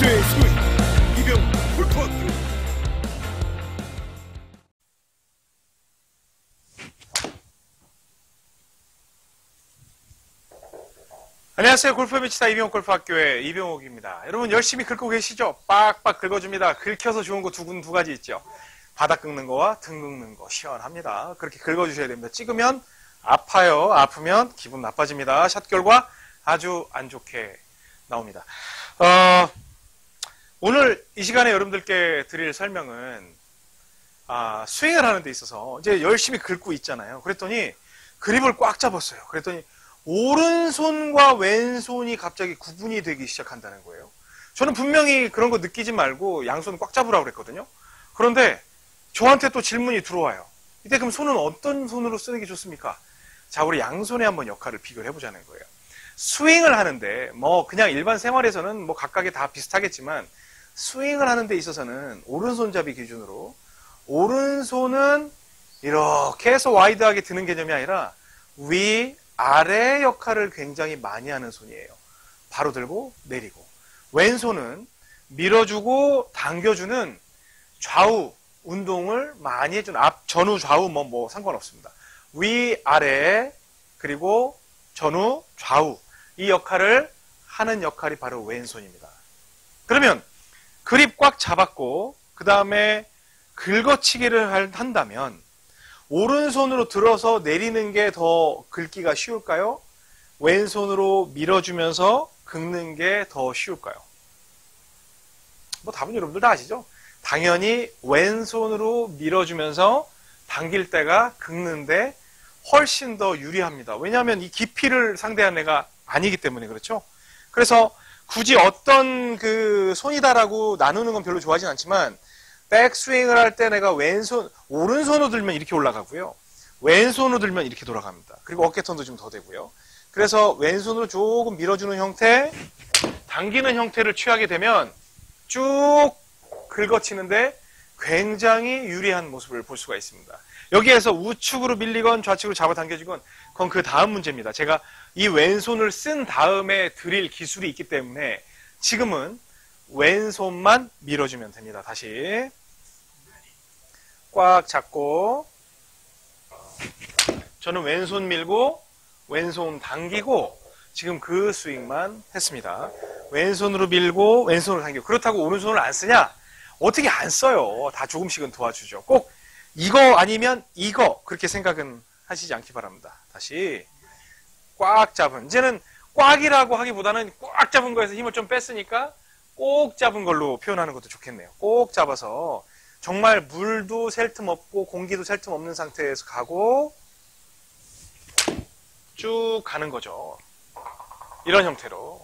그녀의 소위 이병 골프학교. 안녕하세요. 골프의 미치다 이병옥 골프학교의 이병옥입니다. 여러분 열심히 긁고 계시죠? 빡빡 긁어줍니다. 긁혀서 좋은 거 두 가지 있죠. 바닥 긁는 거와 등 긁는 거 시원합니다. 그렇게 긁어주셔야 됩니다. 찍으면 아파요. 아프면 기분 나빠집니다. 샷 결과 아주 안 좋게 나옵니다. 오늘 이 시간에 여러분들께 드릴 설명은 스윙을 하는 데 있어서 이제 열심히 긁고 있잖아요. 그랬더니 그립을 꽉 잡았어요. 그랬더니 오른손과 왼손이 갑자기 구분이 되기 시작한다는 거예요. 저는 분명히 그런 거 느끼지 말고 양손 꽉 잡으라고 그랬거든요. 그런데 저한테 또 질문이 들어와요. 이때 그럼 손은 어떤 손으로 쓰는 게 좋습니까? 자, 우리 양손의 한번 역할을 비교를 해보자는 거예요. 스윙을 하는데 뭐 그냥 일반 생활에서는 뭐 각각이 다 비슷하겠지만 스윙을 하는 데 있어서는 오른손잡이 기준으로 오른손은 이렇게 해서 와이드하게 드는 개념이 아니라 위, 아래 역할을 굉장히 많이 하는 손이에요. 바로 들고 내리고. 왼손은 밀어주고 당겨주는 좌우 운동을 많이 해주는 앞, 전후, 좌우 뭐 상관없습니다. 위, 아래 그리고 전후, 좌우 이 역할을 하는 역할이 바로 왼손입니다. 그러면 그립 꽉 잡았고 그 다음에 긁어치기를 한다면 오른손으로 들어서 내리는 게 더 긁기가 쉬울까요? 왼손으로 밀어주면서 긁는 게 더 쉬울까요? 뭐 답은 여러분들 다 아시죠? 당연히 왼손으로 밀어주면서 당길 때가 긁는데 훨씬 더 유리합니다. 왜냐하면 이 깊이를 상대한 애가 아니기 때문에 그렇죠? 그래서 굳이 어떤 그 손이다라고 나누는 건 별로 좋아하진 않지만 백스윙을 할 때 내가 오른손으로 들면 이렇게 올라가고요. 왼손으로 들면 이렇게 돌아갑니다. 그리고 어깨턴도 좀 더 되고요. 그래서 왼손으로 조금 밀어주는 형태, 당기는 형태를 취하게 되면 쭉 긁어치는데 굉장히 유리한 모습을 볼 수가 있습니다. 여기에서 우측으로 밀리건 좌측으로 잡아당겨지건 그건 그 다음 문제입니다. 제가 이 왼손을 쓴 다음에 드릴 기술이 있기 때문에 지금은 왼손만 밀어주면 됩니다. 다시 꽉 잡고 저는 왼손 밀고 왼손 당기고 지금 그 스윙만 했습니다. 왼손으로 밀고 왼손으로 당기고. 그렇다고 오른손을 안 쓰냐? 어떻게 안 써요. 다 조금씩은 도와주죠. 꼭 이거 아니면 이거 그렇게 생각은 하시지 않기 바랍니다. 다시 꽉 잡은, 이제는 꽉이라고 하기보다는 꽉 잡은 거에서 힘을 좀 뺐으니까 꼭 잡은 걸로 표현하는 것도 좋겠네요. 꼭 잡아서 정말 물도 셀 틈 없고 공기도 셀 틈 없는 상태에서 가고 쭉 가는 거죠. 이런 형태로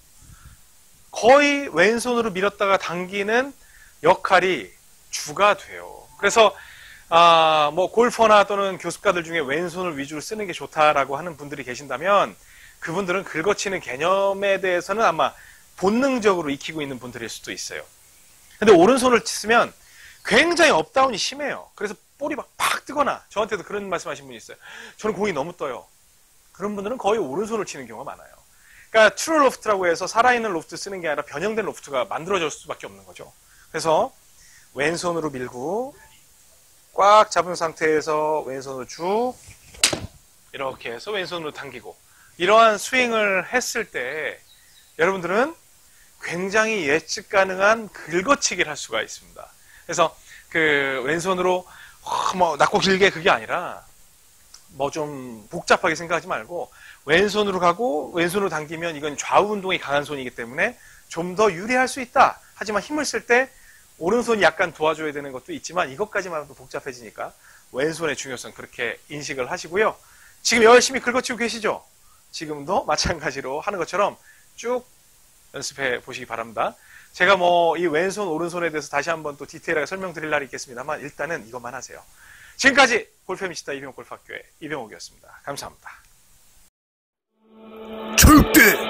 거의 왼손으로 밀었다가 당기는 역할이 주가 돼요. 그래서 뭐 골퍼나 또는 교습가들 중에 왼손을 위주로 쓰는 게 좋다라고 하는 분들이 계신다면 그분들은 긁어치는 개념에 대해서는 아마 본능적으로 익히고 있는 분들일 수도 있어요. 근데 오른손을 쓰면 굉장히 업다운이 심해요. 그래서 볼이 막 팍 뜨거나, 저한테도 그런 말씀 하신 분이 있어요. 저는 공이 너무 떠요. 그런 분들은 거의 오른손을 치는 경우가 많아요. 그러니까 트루 로프트라고 해서 살아있는 로프트 쓰는 게 아니라 변형된 로프트가 만들어질 수밖에 없는 거죠. 그래서 왼손으로 밀고 꽉 잡은 상태에서 왼손으로 쭉 이렇게 해서 왼손으로 당기고, 이러한 스윙을 했을 때 여러분들은 굉장히 예측 가능한 긁어치기를 할 수가 있습니다. 그래서 그 왼손으로 뭐 낮고 길게 그게 아니라 뭐 좀 복잡하게 생각하지 말고 왼손으로 가고 왼손으로 당기면 이건 좌우 운동이 강한 손이기 때문에 좀 더 유리할 수 있다. 하지만 힘을 쓸 때 오른손이 약간 도와줘야 되는 것도 있지만 이것까지만 해도 복잡해지니까 왼손의 중요성 그렇게 인식을 하시고요. 지금 열심히 긁어치고 계시죠? 지금도 마찬가지로 하는 것처럼 쭉 연습해 보시기 바랍니다. 제가 뭐 이 왼손 오른손에 대해서 다시 한번 또 디테일하게 설명드릴 날이 있겠습니다만 일단은 이것만 하세요. 지금까지 골프의 미치다 이병옥 골프학교의 이병옥이었습니다. 감사합니다. 절대